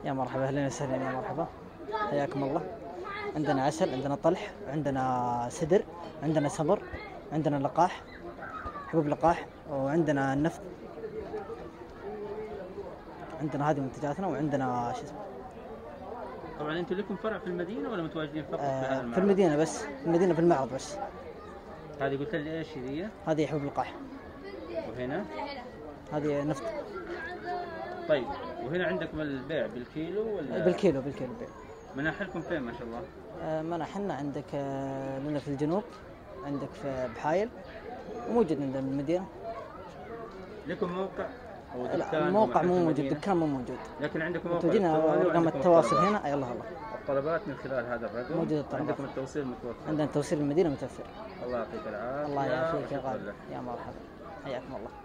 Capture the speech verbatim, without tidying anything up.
يا مرحبا، اهلا وسهلا، يا مرحبا، حياكم الله. عندنا عسل، عندنا طلح، عندنا سدر، عندنا سمر، عندنا لقاح، حبوب لقاح، وعندنا النفط. عندنا هذه منتجاتنا، وعندنا شو اسمه. طبعا انتم لكم فرع في المدينه ولا متواجدين فقط في هذا آه المعرض؟ في المدينة بس، في المدينة في المعرض بس. هذه قلت لي ايش هي؟ هذه حبوب لقاح. وهنا؟ هذه نفط. طيب، وهنا عندكم البيع بالكيلو ولا؟ بالكيلو بالكيلو بيع. مناحلكم فين ما شاء الله؟ آه مناحلنا عندك، آه لنا في الجنوب، عندك في بحايل، وموجود عندنا بالمدينة. لكم موقع او لا، دكان؟ الموقع ومحل في مو موجود، المدينة؟ دكان مو موجود. لكن عندكم موقع تجينا إلكتروني رقم وعندكم التواصل الطلبات. هنا. يلا الله. الطلبات من خلال هذا الرقم. موجود الطلبات. عندكم التوصيل متوفر. عندنا توصيل المدينة متوفر. الله يعطيك العافية. الله يعافيك يا وشكراً غالي، لك. يا مرحبا، حياكم الله.